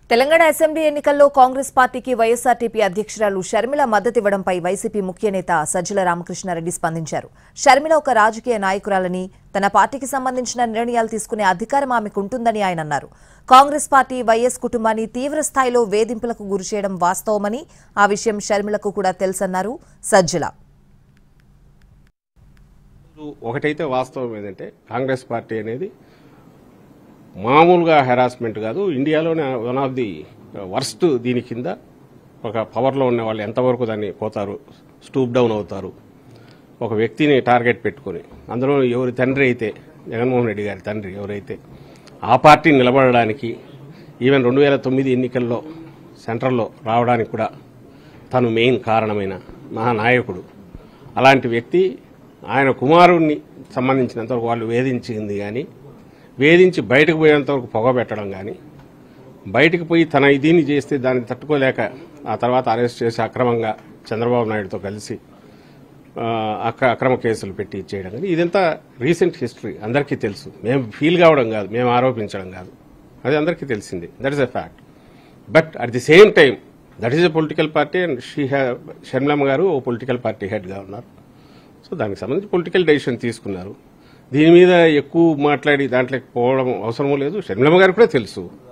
Telangana assembly ఎన్నికల్లో కాంగ్రెస్ పార్టీకి YSRTP అధ్యక్షురాలు షర్మిల మద్దతివ్వడంపై వైసీపీ ముఖ్య నేత సజ్జల రామకృష్ణారెడ్డి స్పందించారు. షర్మిల ఒక రాజకీయ నాయకురాలని, తన పార్టీకి సంబంధించిన నిర్ణయాలు తీసుకునే అధికారం ఆమెకుంటుందని ఆయన అన్నారు. కాంగ్రెస్ పార్టీ వైఎస్ కుటుంబాన్ని తీవ్ర స్థాయిలో వేధింపులకు గురిచేయడం వాస్తవమని, ఆ విషయం షర్మిలకు కూడా తెలుసన్నారు సజ్జల. ఒకటైతే వాస్తవం ఏంటంటే కాంగ్రెస్ పార్టీ అనేది మామూలుగా హెరాస్మెంట్ కాదు, ఇండియాలోనే వన్ ఆఫ్ ది వర్స్ట్. దీని కింద ఒక పవర్లో ఉన్న వాళ్ళు ఎంతవరకు దాన్ని పోతారు, స్టూప్ డౌన్ అవుతారు. ఒక వ్యక్తిని టార్గెట్ పెట్టుకుని, అందులో ఎవరి తండ్రి అయితే జగన్మోహన్ రెడ్డి గారి తండ్రి ఎవరైతే ఆ పార్టీ నిలబడడానికి, ఈవెన్ 2009 ఎన్నికల్లో సెంట్రల్లో రావడానికి కూడా తను మెయిన్ కారణమైన మహానాయకుడు. అలాంటి వ్యక్తి ఆయన కుమారుణ్ణి సంబంధించినంతవరకు వాళ్ళు వేధించింది కానీ, వేధించి బయటకు పోయేంతవరకు పొగబెట్టడం కానీ, బయటకు పోయి తన దీన్ని చేస్తే దాన్ని తట్టుకోలేక ఆ తర్వాత అరెస్ట్ చేసి అక్రమంగా చంద్రబాబు నాయుడుతో కలిసి అక్రమ కేసులు పెట్టి ఇచ్చేయడం కానీ, ఇదంతా రీసెంట్ హిస్టరీ, అందరికీ తెలుసు. మేము ఫీల్ కావడం కాదు, మేము ఆరోపించడం కాదు, అది అందరికీ తెలిసింది. That is a fact. But at the same time that is a political party and Sharmilamma garu oh political party హెడ్గా ఉన్నారు. సో దానికి సంబంధించి పొలిటికల్ డెసిషన్ తీసుకున్నారు. దీని మీద ఎక్కువ మాట్లాడి దాంట్లోకి పోవడం అవసరం లేదు. షర్మిలమ్మ గారికి కూడా తెలుసు.